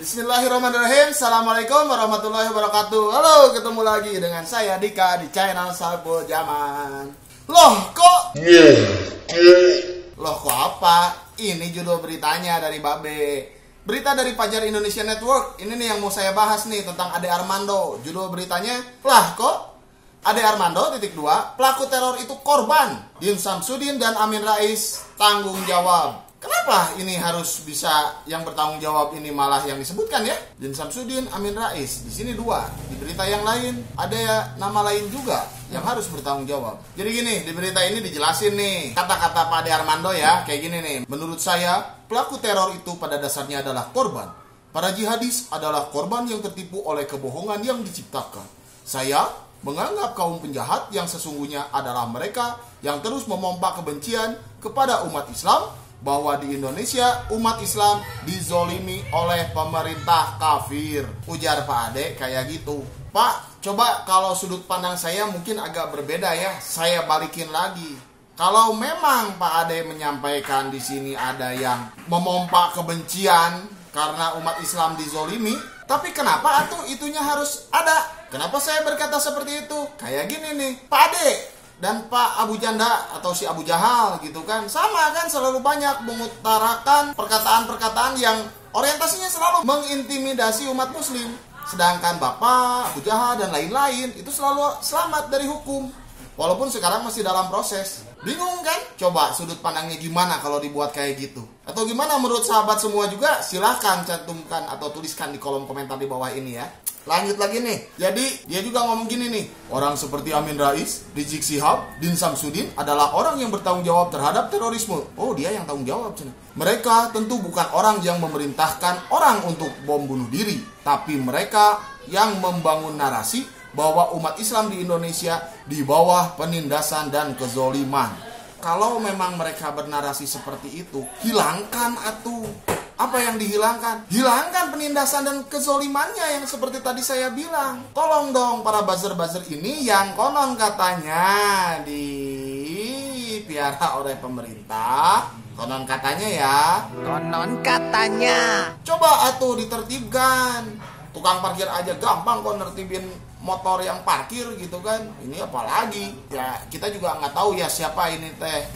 Bismillahirrahmanirrahim. Assalamualaikum warahmatullahi wabarakatuh. Halo, ketemu lagi dengan saya Dika di channel Saipul Jaman. Loh kok apa? Ini judul beritanya dari Babe. Berita dari Fajar Indonesia Network. Ini nih yang mau saya bahas nih tentang Ade Armando. Judul beritanya, lah kok Ade Armando, pelaku teror itu korban. Din Samsudin dan Amin Rais tanggung jawab. Kenapa ini harus bisa yang bertanggung jawab ini malah yang disebutkan ya? Din Samsudin, Amin Rais. Di sini dua. Di berita yang lain ada nama lain juga yang harus bertanggung jawab. Jadi gini, di berita ini dijelasin nih kata-kata Pak Ade Armando ya, kayak gini nih. Menurut saya, pelaku teror itu pada dasarnya adalah korban. Para jihadis adalah korban yang tertipu oleh kebohongan yang diciptakan. Saya menganggap kaum penjahat yang sesungguhnya adalah mereka yang terus memompa kebencian kepada umat Islam, bahwa di Indonesia umat Islam dizolimi oleh pemerintah kafir. Ujar Pak Ade kayak gitu. Pak, coba kalau sudut pandang saya mungkin agak berbeda ya. Saya balikin lagi. Kalau memang Pak Ade menyampaikan di sini ada yang memompa kebencian karena umat Islam dizolimi, tapi kenapa itunya harus ada? Kenapa saya berkata seperti itu? Kayak gini nih, Pak Ade dan Pak Abu Janda atau si Abu Jahal gitu kan, sama kan, selalu banyak mengutarakan perkataan-perkataan yang orientasinya selalu mengintimidasi umat muslim. Sedangkan Bapak Abu Jahal dan lain-lain itu selalu selamat dari hukum, walaupun sekarang masih dalam proses. Bingung kan? Coba sudut pandangnya gimana kalau dibuat kayak gitu? Atau gimana menurut sahabat semua juga? Silahkan cantumkan atau tuliskan di kolom komentar di bawah ini ya. Lanjut lagi nih. Jadi dia juga ngomong gini nih. Orang seperti Amin Rais, Rizik Syihab, Din Samsudin adalah orang yang bertanggung jawab terhadap terorisme. Oh, dia yang tanggung jawab. Mereka tentu bukan orang yang memerintahkan orang untuk bom bunuh diri, tapi mereka yang membangun narasi bahwa umat Islam di Indonesia di bawah penindasan dan kezoliman. Kalau memang mereka bernarasi seperti itu, hilangkan atuh. Apa yang dihilangkan? Hilangkan penindasan dan kezolimannya yang seperti tadi saya bilang. Tolong dong para buzzer-buzzer ini yang konon katanya dipiara oleh pemerintah. Konon katanya ya. Konon katanya. Coba atuh ditertibkan. Tukang parkir aja gampang kok nertibin motor yang parkir gitu kan. Ini apalagi ya, kita juga nggak tahu ya siapa ini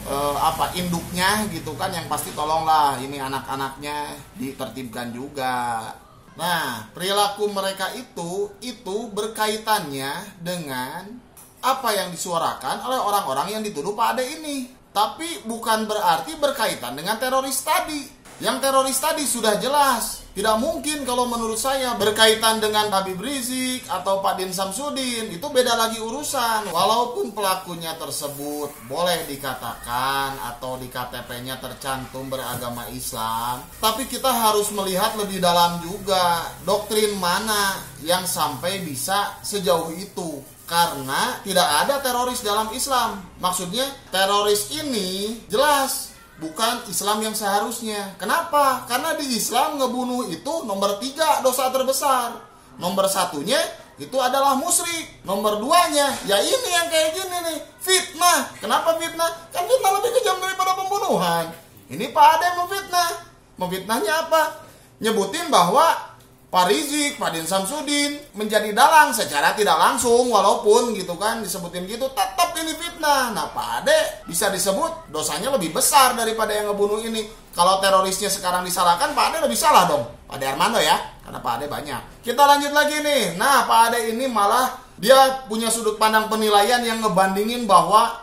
induknya gitu kan. Yang pasti tolonglah ini anak-anaknya ditertibkan juga. Nah, perilaku mereka itu berkaitannya dengan apa yang disuarakan oleh orang-orang yang dituduh Pak Ade ini. Tapi bukan berarti berkaitan dengan teroris tadi. Yang teroris tadi sudah jelas. Tidak mungkin kalau menurut saya berkaitan dengan Habib Rizik atau Pak Din Samsudin. Itu beda lagi urusan. Walaupun pelakunya tersebut boleh dikatakan atau di KTP-nya tercantum beragama Islam, tapi kita harus melihat lebih dalam juga. Doktrin mana yang sampai bisa sejauh itu? Karena tidak ada teroris dalam Islam. Maksudnya teroris ini jelas bukan Islam yang seharusnya. Kenapa? Karena di Islam ngebunuh itu nomor 3 dosa terbesar. Nomor 1-nya itu adalah musyrik. Nomor 2-nya ya ini yang kayak gini nih, fitnah. Kenapa fitnah? Kan fitnah lebih kejam daripada pembunuhan. Ini Pak Ade memfitnah. Memfitnahnya apa? Nyebutin bahwa Pak Rizik, Pak Din Samsudin menjadi dalang secara tidak langsung, walaupun gitu kan disebutin gitu, tetap ini fitnah. Nah, Pak Ade bisa disebut dosanya lebih besar daripada yang ngebunuh ini. Kalau terorisnya sekarang disalahkan, Pak Ade lebih salah dong. Pak Ade Armando ya, karena Pak Ade banyak. Kita lanjut lagi nih. Nah, Pak Ade ini malah dia punya sudut pandang penilaian yang ngebandingin bahwa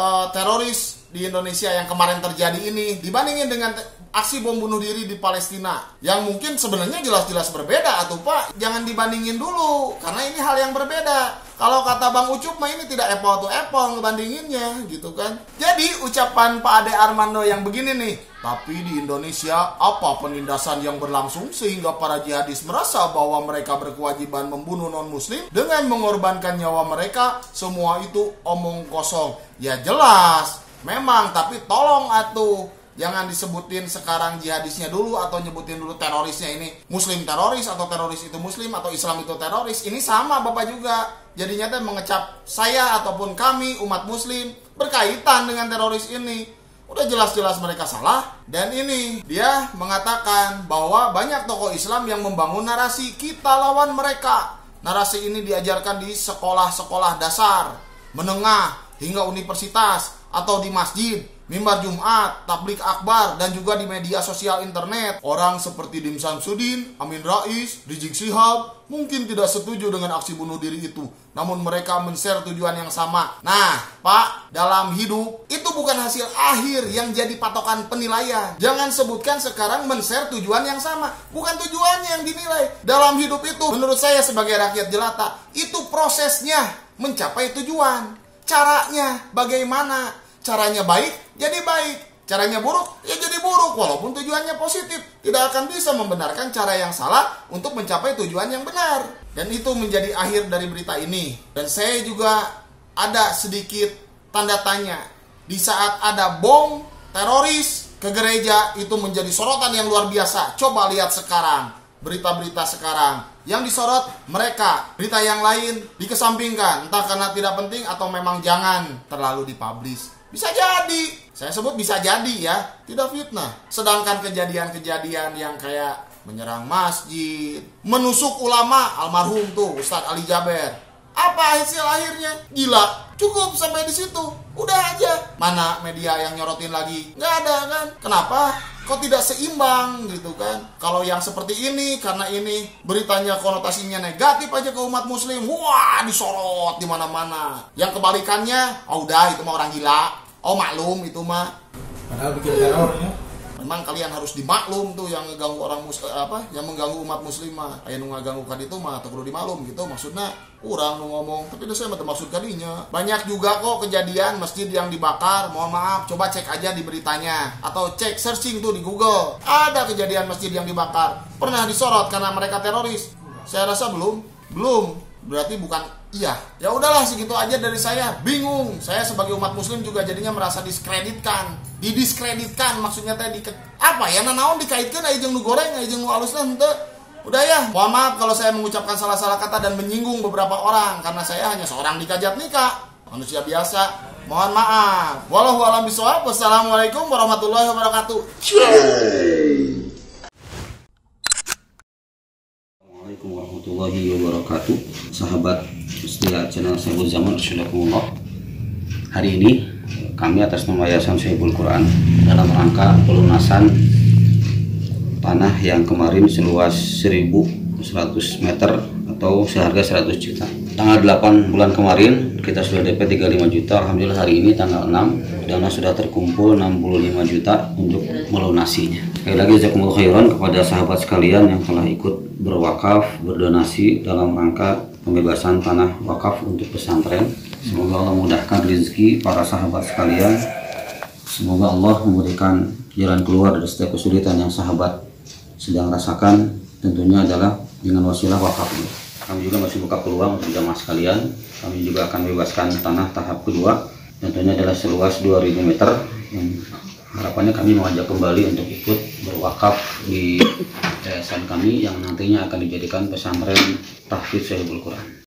teroris di Indonesia yang kemarin terjadi ini dibandingin dengan aksi bom bunuh diri di Palestina, yang mungkin sebenarnya jelas-jelas berbeda atau Pak, jangan dibandingin dulu karena ini hal yang berbeda. Kalau kata Bang Ucup mah ini tidak apple to apple ngebandinginnya gitu kan. Jadi ucapan Pak Ade Armando yang begini nih, tapi di Indonesia apa penindasan yang berlangsung sehingga para jihadis merasa bahwa mereka berkewajiban membunuh non muslim dengan mengorbankan nyawa mereka, semua itu omong kosong. Ya jelas memang, tapi tolong atuh jangan disebutin sekarang jihadisnya dulu atau nyebutin dulu terorisnya ini muslim teroris atau teroris itu muslim atau Islam itu teroris. Ini sama Bapak juga. Jadinya mengecap saya ataupun kami umat muslim berkaitan dengan teroris ini. Udah jelas-jelas mereka salah. Dan ini dia mengatakan bahwa banyak tokoh Islam yang membangun narasi kita lawan mereka. Narasi ini diajarkan di sekolah-sekolah dasar, menengah, hingga universitas, atau di masjid, mimbar Jumat, tablik akbar, dan juga di media sosial internet. Orang seperti Dim Samsudin, Amin Rais, Rizik Syihab mungkin tidak setuju dengan aksi bunuh diri itu, namun mereka men-share tujuan yang sama. Nah, Pak, dalam hidup itu bukan hasil akhir yang jadi patokan penilaian. Jangan sebutkan sekarang men-share tujuan yang sama, bukan tujuannya yang dinilai. Dalam hidup itu, menurut saya sebagai rakyat jelata, itu prosesnya mencapai tujuan. Caranya bagaimana? Caranya baik, jadi baik. Caranya buruk, ya jadi buruk. Walaupun tujuannya positif, tidak akan bisa membenarkan cara yang salah untuk mencapai tujuan yang benar. Dan itu menjadi akhir dari berita ini. Dan saya juga ada sedikit tanda tanya. Di saat ada bom teroris ke gereja, itu menjadi sorotan yang luar biasa. Coba lihat sekarang, berita-berita sekarang. Yang disorot mereka, berita yang lain dikesampingkan. Entah karena tidak penting atau memang jangan terlalu dipublish. Bisa jadi, saya sebut bisa jadi ya, tidak fitnah. Sedangkan kejadian-kejadian yang kayak menyerang masjid, menusuk ulama, almarhum tuh Ustadz Ali Jaber. Apa hasil akhirnya? Gila, cukup sampai di situ, udah aja. Mana media yang nyorotin lagi? Nggak ada kan? Kenapa? Kok tidak seimbang gitu kan? Kalau yang seperti ini, karena ini beritanya konotasinya negatif aja ke umat muslim, wah disorot di mana-mana. Yang kebalikannya, oh udah itu mah orang gila, oh maklum itu mah. Padahal bikin teror ya. Memang kalian harus dimaklum tuh yang ngeganggu orang yang mengganggu umat muslim mah. Aya nu ngaganggu ka ditu mah teu kudu dimaklum gitu maksudnya. Urang nu ngomong, tapi saya mah teu maksud kadinya. Banyak juga kok kejadian masjid yang dibakar. Mohon maaf, coba cek aja di beritanya atau cek searching tuh di Google. Ada kejadian masjid yang dibakar. Pernah disorot karena mereka teroris. Saya rasa belum. Berarti bukan iya. Ya udahlah segitu aja dari saya. Bingung. Saya sebagai umat muslim juga jadinya merasa didiskreditkan maksudnya tadi apa ya nanaon dikaitkan aya jeung nu goreng aya jeung nu alusna henteu. Udah ya, mohon maaf kalau saya mengucapkan salah-salah kata dan menyinggung beberapa orang karena saya hanya seorang dikajat nikah, manusia biasa. Mohon maaf. Wallahu a'lam bishawab. Wassalamualaikum warahmatullahi wabarakatuh. Assalamualaikum warahmatullahi wabarakatuh. Sahabat setia channel Saiful Zaman Rasulullah. Hari ini kami atas nama Yayasan Saiful Quran dalam rangka pelunasan tanah yang kemarin seluas 1.100 meter atau seharga 100 juta. Tanggal 8 bulan kemarin kita sudah DP 35 juta. Alhamdulillah hari ini tanggal 6 dana sudah terkumpul 65 juta untuk melunasinya. Sekali lagi jazakumullah khairan kepada sahabat sekalian yang telah ikut berwakaf, berdonasi dalam rangka pembebasan tanah wakaf untuk pesantren. Semoga Allah mudahkan rezeki para sahabat sekalian. Semoga Allah memberikan jalan keluar dari setiap kesulitan yang sahabat sedang rasakan, tentunya adalah dengan wasilah wakaf ini. Kami juga masih buka peluang untuk jamaah sekalian. Kami juga akan bebaskan tanah tahap kedua, tentunya adalah seluas 2.000 meter. Harapannya kami mengajak kembali untuk ikut berwakaf di yayasan kami yang nantinya akan dijadikan pesantren tahfidz Saiful Quran.